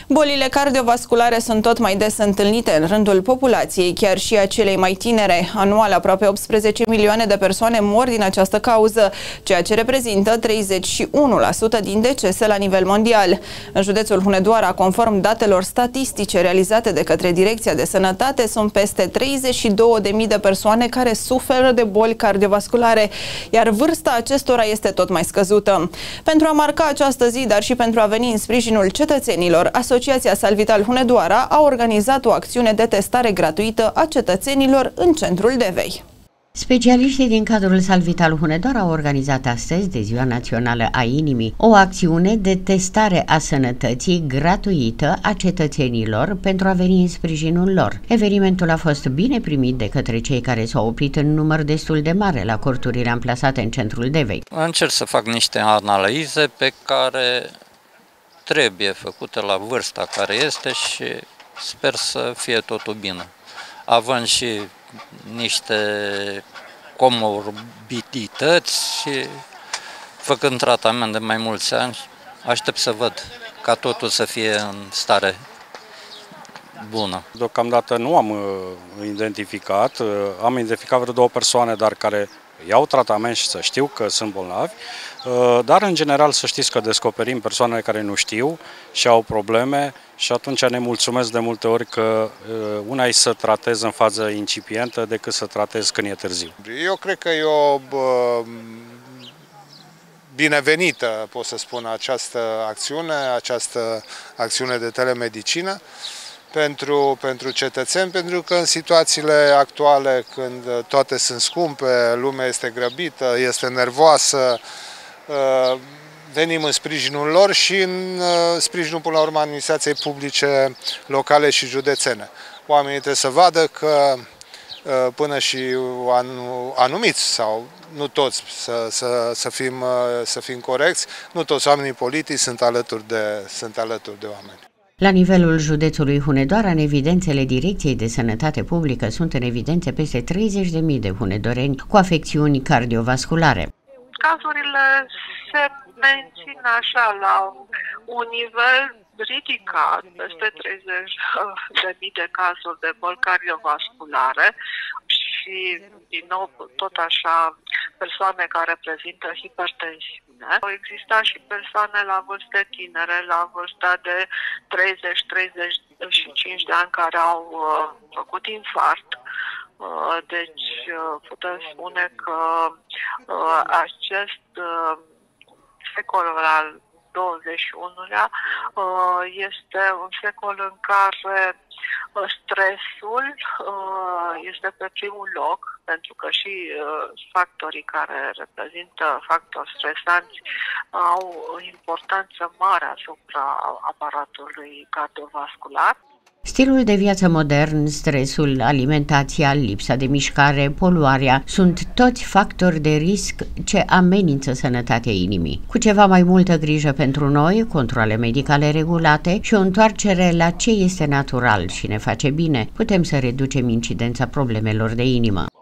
Bolile cardiovasculare sunt tot mai des întâlnite în rândul populației, chiar și a celei mai tinere. Anual, aproape 18 milioane de persoane mor din această cauză, ceea ce reprezintă 31% din decese la nivel mondial. În județul Hunedoara, conform datelor statistice realizate de către Direcția de Sănătate, sunt peste 32.000 de persoane care suferă de boli cardiovasculare, iar vârsta acestora este tot mai scăzută. Pentru a marca această zi, dar și pentru a veni în sprijinul cetățenilor, Asociația Salvital Hunedoara a organizat o acțiune de testare gratuită a cetățenilor în centrul Devei. Specialiștii din cadrul Salvital Hunedoara au organizat astăzi, de Ziua Națională a Inimii, o acțiune de testare a sănătății gratuită a cetățenilor pentru a veni în sprijinul lor. Evenimentul a fost bine primit de către cei care s-au oprit în număr destul de mare la corturile amplasate în centrul Devei. Încerc să fac niște analize pe care trebuie făcute la vârsta care este și sper să fie totul bine. Având și niște comorbidități și făcând tratament de mai mulți ani, aștept să văd ca totul să fie în stare bună. Deocamdată nu am identificat, am identificat vreo 2 persoane, dar care iau tratament și să știu că sunt bolnavi, dar în general să știți că descoperim persoane care nu știu și au probleme și atunci ne mulțumesc de multe ori că una e să tratez în fază incipientă decât să tratez când e târziu. Eu cred că e o binevenită, pot să spun, această acțiune de telemedicină pentru cetățeni, pentru că în situațiile actuale, când toate sunt scumpe, lumea este grăbită, este nervoasă, venim în sprijinul lor și în sprijinul, până la urmă, administrației publice locale și județene. Oamenii trebuie să vadă că până și anumiți, sau nu toți, să fim corecți, nu toți oamenii politici sunt alături de oameni. La nivelul județului Hunedoara, în evidențele Direcției de Sănătate Publică, sunt în evidențe peste 30.000 de hunedoreni cu afecțiuni cardiovasculare. Cazurile se mențin așa la un nivel ridicat, peste 30.000 de cazuri de boli cardiovasculare și, din nou, tot așa, persoane care prezintă hipertensiune. Au existat și persoane la vârste tinere, la vârsta de 30-35 de ani, care au făcut infart. Deci putem spune că acest secol al 21-lea este un secol în care stresul este pe primul loc, pentru că și factorii care reprezintă factori stresanți au o importanță mare asupra aparatului cardiovascular. Stilul de viață modern, stresul, alimentația, lipsa de mișcare, poluarea sunt toți factori de risc ce amenință sănătatea inimii. Cu ceva mai multă grijă pentru noi, controale medicale regulate și o întoarcere la ce este natural și ne face bine, putem să reducem incidența problemelor de inimă.